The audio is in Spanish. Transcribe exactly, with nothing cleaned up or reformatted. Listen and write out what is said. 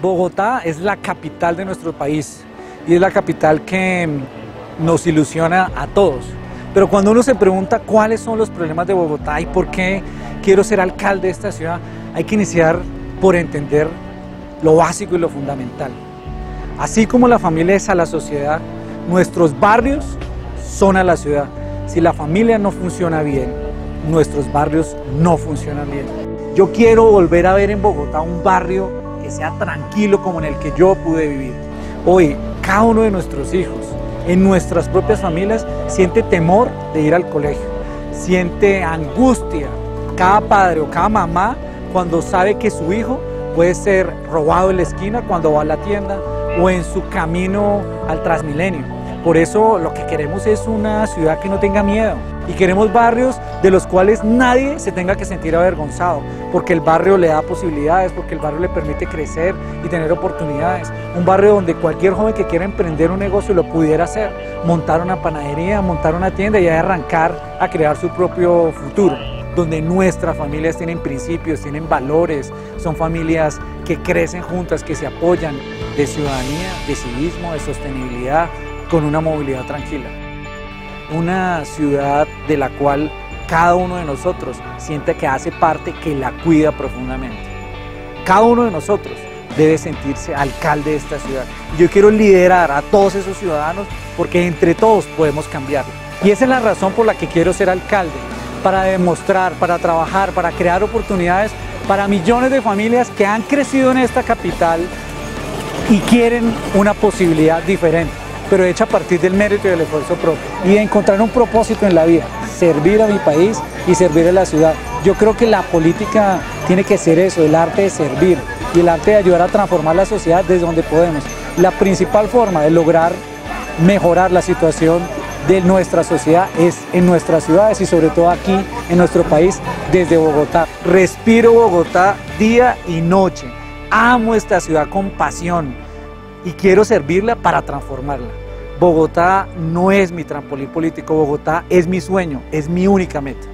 Bogotá es la capital de nuestro país y es la capital que nos ilusiona a todos. Pero cuando uno se pregunta cuáles son los problemas de Bogotá y por qué quiero ser alcalde de esta ciudad, hay que iniciar por entender lo básico y lo fundamental. Así como la familia es a la sociedad, nuestros barrios son a la ciudad. Si la familia no funciona bien, nuestros barrios no funcionan bien. Yo quiero volver a ver en Bogotá un barrio que sea tranquilo como en el que yo pude vivir. Hoy, cada uno de nuestros hijos, en nuestras propias familias, siente temor de ir al colegio, siente angustia, cada padre o cada mamá, cuando sabe que su hijo puede ser robado en la esquina cuando va a la tienda o en su camino al Transmilenio. Por eso lo que queremos es una ciudad que no tenga miedo y queremos barrios de los cuales nadie se tenga que sentir avergonzado, porque el barrio le da posibilidades, porque el barrio le permite crecer y tener oportunidades. Un barrio donde cualquier joven que quiera emprender un negocio lo pudiera hacer, montar una panadería, montar una tienda y arrancar a crear su propio futuro, donde nuestras familias tienen principios, tienen valores, son familias que crecen juntas, que se apoyan, de ciudadanía, de civismo, de sostenibilidad, con una movilidad tranquila. Una ciudad de la cual cada uno de nosotros siente que hace parte, que la cuida profundamente. Cada uno de nosotros debe sentirse alcalde de esta ciudad. Yo quiero liderar a todos esos ciudadanos porque entre todos podemos cambiarlo. Y esa es la razón por la que quiero ser alcalde, para demostrar, para trabajar, para crear oportunidades para millones de familias que han crecido en esta capital y quieren una posibilidad diferente, pero hecha a partir del mérito y del esfuerzo propio, y de encontrar un propósito en la vida, servir a mi país y servir a la ciudad. Yo creo que la política tiene que ser eso, el arte de servir y el arte de ayudar a transformar la sociedad desde donde podemos. La principal forma de lograr mejorar la situación de nuestra sociedad es en nuestras ciudades y sobre todo aquí en nuestro país, desde Bogotá. Respiro Bogotá día y noche, amo esta ciudad con pasión y quiero servirla para transformarla. Bogotá no es mi trampolín político, Bogotá es mi sueño, es mi única meta.